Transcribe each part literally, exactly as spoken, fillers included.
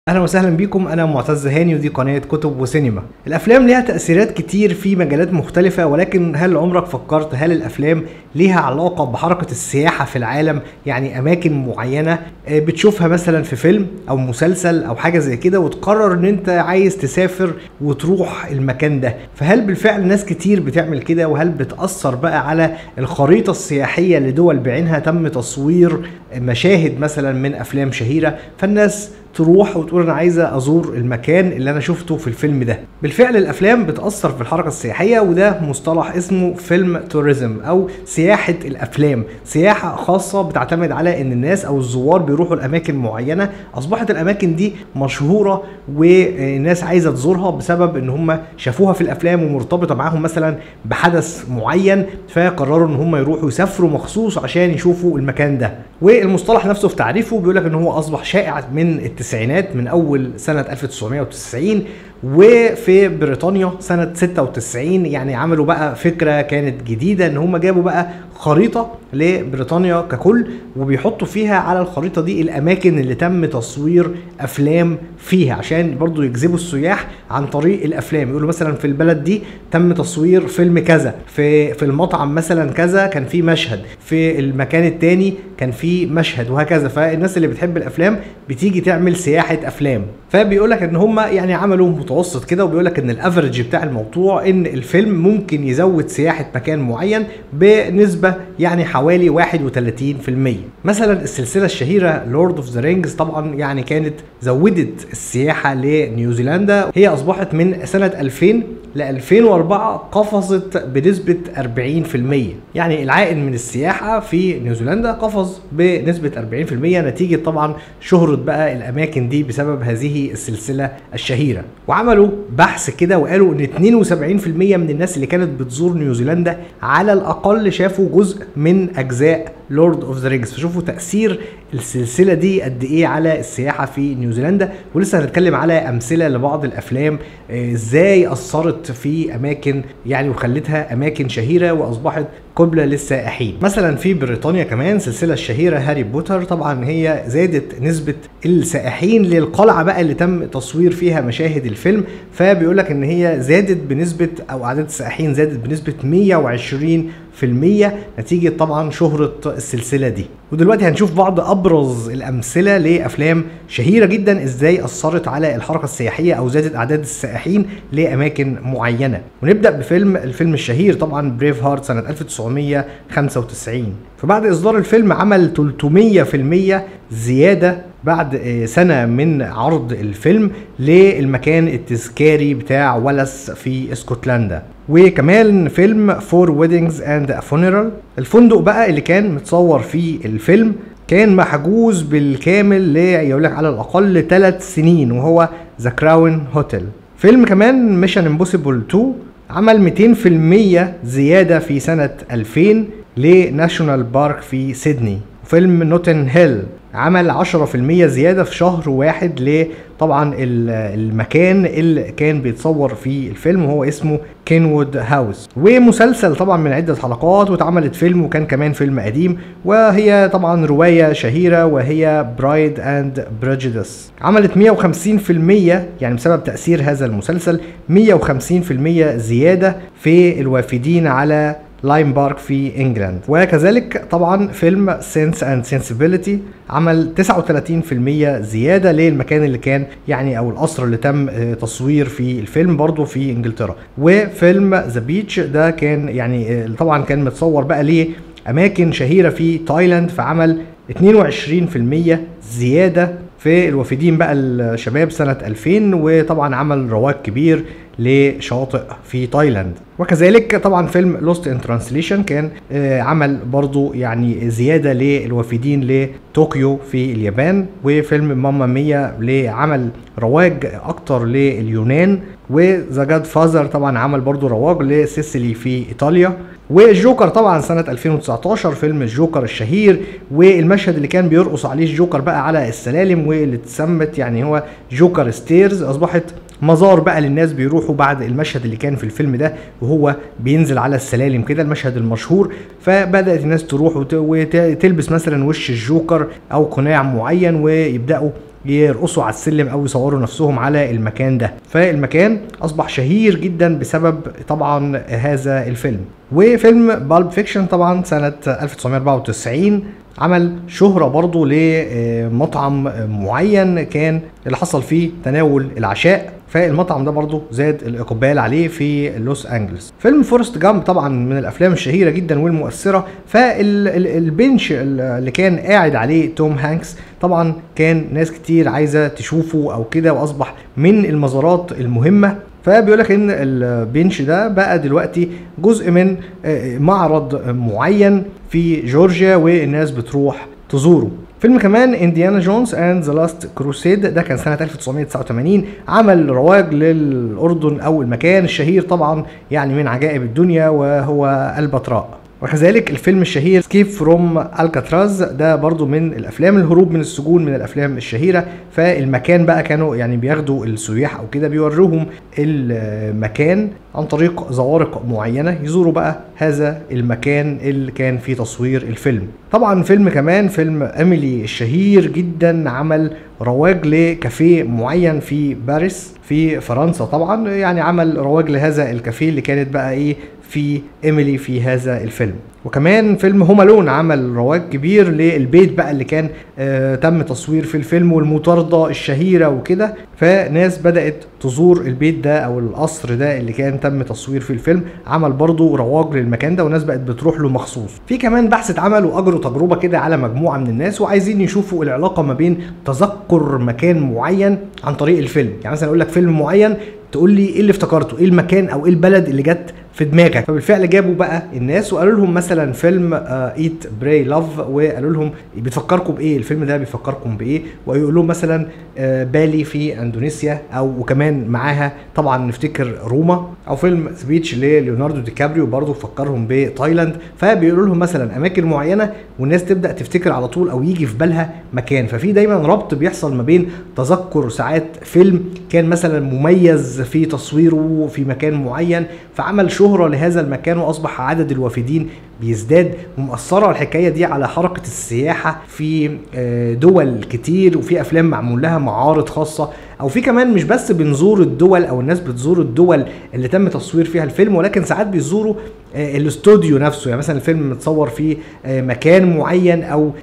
اهلا وسهلا بيكم. انا معتز هاني ودي قناه كتب وسينما. الافلام ليها تاثيرات كتير في مجالات مختلفه، ولكن هل عمرك فكرت هل الافلام ليها علاقه بحركه السياحه في العالم؟ يعني اماكن معينه بتشوفها مثلا في فيلم او مسلسل او حاجه زي كده وتقرر ان انت عايز تسافر وتروح المكان ده، فهل بالفعل ناس كتير بتعمل كده؟ وهل بتاثر بقى على الخريطه السياحيه لدول بعينها تم تصوير مشاهد مثلا من افلام شهيره فالناس تروح وتقول انا عايزه ازور المكان اللي انا شفته في الفيلم ده؟ بالفعل الافلام بتاثر في الحركه السياحيه، وده مصطلح اسمه فيلم توريزم او سياحه الافلام. سياحه خاصه بتعتمد على ان الناس او الزوار بيروحوا لاماكن معينه، اصبحت الاماكن دي مشهوره والناس عايزه تزورها بسبب ان هم شافوها في الافلام ومرتبطه معاهم مثلا بحدث معين، فقرروا ان هم يروحوا يسافروا مخصوص عشان يشوفوا المكان ده. والمصطلح نفسه في تعريفه بيقول لك ان هو اصبح شائع من التسعينات، من اول سنه ألف وتسعمائة وتسعين، وفي بريطانيا سنه ستة وتسعين يعني عملوا بقى فكره كانت جديده ان هم جابوا بقى خريطه لبريطانيا ككل وبيحطوا فيها على الخريطه دي الاماكن اللي تم تصوير افلام فيها، عشان برضو يجذبوا السياح عن طريق الافلام. يقولوا مثلا في البلد دي تم تصوير فيلم كذا، في في المطعم مثلا كذا كان في مشهد، في المكان التاني كان في مشهد، وهكذا. فالناس اللي بتحب الافلام بتيجي تعمل سياحه افلام. فبيقول لك ان هم يعني عملوا متوسط كده، وبيقول لك ان الافرج بتاع الموضوع ان الفيلم ممكن يزود سياحه مكان معين بنسبه يعني حوالي واحد وثلاثين بالمئة. مثلا السلسله الشهيره لورد اوف ذا رينجز طبعا يعني كانت زودت السياحه لنيوزيلندا، هي اصبحت من سنه ألفين ل ألفين وأربعة قفزت بنسبه أربعين بالمئة. يعني العائد من السياحه في نيوزيلندا قفز بنسبه أربعين بالمئة نتيجه طبعا شهره بقى الاماكن دي بسبب هذه السلسله الشهيره. وعملوا بحث كده وقالوا ان اثنين وسبعين بالمئة من الناس اللي كانت بتزور نيوزيلندا على الاقل شافوا جزء من اجزاء لورد اوف ذا رينجز. فشوفوا تاثير السلسله دي قد ايه على السياحه في نيوزيلندا. ولسه هنتكلم على امثله لبعض الافلام ازاي اثرت في اماكن يعني وخلتها اماكن شهيره واصبحت قبلة للسائحين. مثلا في بريطانيا كمان سلسله الشهيره هاري بوتر، طبعا هي زادت نسبه السائحين للقلعه بقى اللي تم تصوير فيها مشاهد الفيلم. فبيقول لك ان هي زادت بنسبه او اعداد السائحين زادت بنسبه مئة وعشرين بالمئة نتيجه طبعا شهره السلسله دي. ودلوقتي هنشوف بعض ابرز الامثله لافلام شهيره جدا ازاي اثرت على الحركه السياحيه او زادت اعداد السائحين لاماكن معينه. ونبدا بفيلم الفيلم الشهير طبعا بريف هارت سنه ألف وتسعمائة وخمسة وتسعين. فبعد اصدار الفيلم عمل ثلاثمئة بالمئة زياده بعد سنة من عرض الفيلم للمكان التذكاري بتاع ولس في اسكتلندا. وكمان فيلم فور ويدنجز اند فونيرال، الفندق بقى اللي كان متصور فيه الفيلم كان محجوز بالكامل يقول لك على الاقل ثلاث سنين، وهو ذا كراون هوتيل. فيلم كمان ميشن امبوسيبل اثنين عمل مئتين بالمئة زيادة في سنة ألفين لناشونال بارك في سيدني. فيلم نوتن هيل عمل عشرة بالمئة زيادة في شهر واحد لطبعا المكان اللي كان بيتصور فيه الفيلم وهو اسمه كينوود هاوس. ومسلسل طبعا من عدة حلقات واتعملت فيلم وكان كمان فيلم قديم، وهي طبعا رواية شهيرة وهي برايد اند بريجيديس، عملت مئة وخمسين بالمئة يعني بسبب تأثير هذا المسلسل مئة وخمسين بالمئة زيادة في الوافدين على لايم بارك في انجلاند. وكذلك طبعا فيلم سينس اند سنسبيليتي عمل تسعة وثلاثين بالمئة زياده للمكان اللي كان يعني او القصر اللي تم تصوير في الفيلم برضو في انجلترا. وفيلم ذا بيتش ده كان يعني طبعا كان متصور بقى ليه اماكن شهيره في تايلاند، فعمل اثنين وعشرين بالمئة زياده في الوافدين بقى الشباب سنه ألفين، وطبعا عمل رواج كبير لشواطئ في تايلاند. وكذلك طبعا فيلم لوست ان ترانسليشن كان عمل برضو يعني زيادة للوافدين لطوكيو في اليابان. وفيلم ماما ميا لعمل رواج اكتر لليونان. وذا جاد فازر طبعا عمل برضو رواج لسيسيلي في ايطاليا. والجوكر طبعا سنة ألفين وتسعتاشر فيلم الجوكر الشهير، والمشهد اللي كان بيرقص عليه الجوكر بقى على السلالم واللي اتسمت يعني هو جوكر ستيرز، اصبحت مزار بقى للناس بيروحوا بعد المشهد اللي كان في الفيلم ده وهو بينزل على السلالم كده، المشهد المشهور. فبدأت الناس تروح وتلبس مثلا وش الجوكر او قناع معين ويبدأوا يرقصوا على السلم او يصوروا نفسهم على المكان ده. فالمكان اصبح شهير جدا بسبب طبعا هذا الفيلم. وفيلم بالب فيكشن طبعا سنة ألف وتسعمائة وأربعة وتسعين عمل شهرة برضو لمطعم معين كان اللي حصل فيه تناول العشاء، فالمطعم ده برضو زاد الإقبال عليه في لوس أنجلوس. فيلم فورست جامب طبعا من الأفلام الشهيرة جدا والمؤثرة، فالبنش اللي كان قاعد عليه توم هانكس طبعا كان ناس كتير عايزة تشوفه أو كده، وأصبح من المزارات المهمة. فبيقول لك ان البنش ده بقى دلوقتي جزء من معرض معين في جورجيا والناس بتروح تزوره. فيلم كمان انديانا جونز اند ذا لاست كروسيد ده كان سنة ألف وتسعمائة وتسعة وثمانين، عمل رواج للأردن أو المكان الشهير طبعا يعني من عجائب الدنيا وهو البتراء. وكذلك الفيلم الشهير سكيب فروم الكاتراز ده برضو من الافلام الهروب من السجون، من الافلام الشهيره. فالمكان بقى كانوا يعني بياخدوا السياح او كده بيوروهم المكان عن طريق زوارق معينه، يزوروا بقى هذا المكان اللي كان فيه تصوير الفيلم. طبعا فيلم كمان فيلم إيميلي الشهير جدا عمل رواج لكافيه معين في باريس في فرنسا، طبعا يعني عمل رواج لهذا الكافيه اللي كانت بقى ايه في إيميلي في هذا الفيلم. وكمان فيلم هوم ألون عمل رواج كبير للبيت بقى اللي كان آه تم تصوير في الفيلم والمطاردة الشهيرة وكده، فناس بدأت تزور البيت ده او القصر ده اللي كان تم تصوير في الفيلم، عمل برضو رواج للمكان ده وناس بقت بتروح له مخصوص. في كمان بحث اتعمل واجروا تجربة كده على مجموعة من الناس وعايزين يشوفوا العلاقة ما بين تذكر مكان معين عن طريق الفيلم. يعني مثلا اقول لك فيلم معين تقول لي ايه اللي افتكرته، ايه المكان او ايه البلد اللي جت في دماغك. فبالفعل جابوا بقى الناس وقالوا لهم مثلا فيلم ايت براي لاف، وقالوا لهم بتفكركم بايه الفيلم ده، بيفكركم بايه، ويقولوا لهم مثلا آه بالي في اندونيسيا، او وكمان معاها طبعا نفتكر روما، او فيلم سبيتش لليوناردو دي كابريو برضو فكرهم بتايلاند. فبيقولوا لهم مثلا اماكن معينه والناس تبدا تفتكر على طول او يجي في بالها مكان. ففي دايما ربط بيحصل ما بين تذكر ساعات فيلم كان مثلا مميز في تصويره في مكان معين فعمل شهرة لهذا المكان واصبح عدد الوافدين بيزداد، ومأثرة الحكاية دي على حركة السياحة في دول كتير، وفي افلام معمول لها معارض خاصة، او في كمان مش بس بنزور الدول او الناس بتزور الدول اللي تم تصوير فيها الفيلم، ولكن ساعات بيزوروا الاستوديو نفسه. يعني مثلا الفيلم متصور في مكان معين او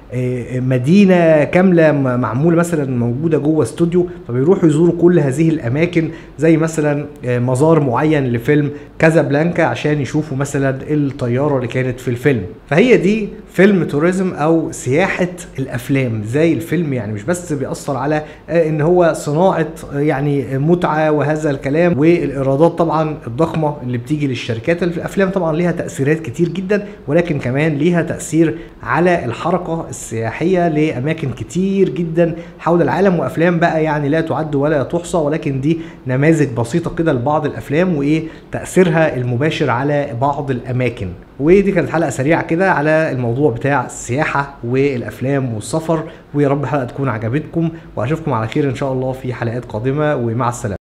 مدينة كاملة معمولة مثلا موجودة جوه استوديو، فبيروحوا يزوروا كل هذه الاماكن، زي مثلا مزار معين لفيلم كازابلانكا عشان يشوفوا مثلا الطيارة اللي كانت في الفيلم. فهي دي فيلم توريزم او سياحة الافلام. زي الفيلم يعني مش بس بيأثر على ان هو صناعة يعني متعة وهذا الكلام والايرادات طبعا الضخمة اللي بتيجي للشركات، الافلام طبعا ليها تأثيرات كتير جدا، ولكن كمان ليها تأثير على الحركة السياحية لأماكن كتير جدا حول العالم، وأفلام بقى يعني لا تعد ولا تحصى، ولكن دي نماذج بسيطة كده لبعض الأفلام وإيه تأثيرها المباشر على بعض الأماكن. ودي كانت حلقة سريعة كده على الموضوع بتاع السياحة والأفلام والسفر، ويا رب الحلقة تكون عجبتكم، وأشوفكم على خير إن شاء الله في حلقات قادمة، ومع السلامة.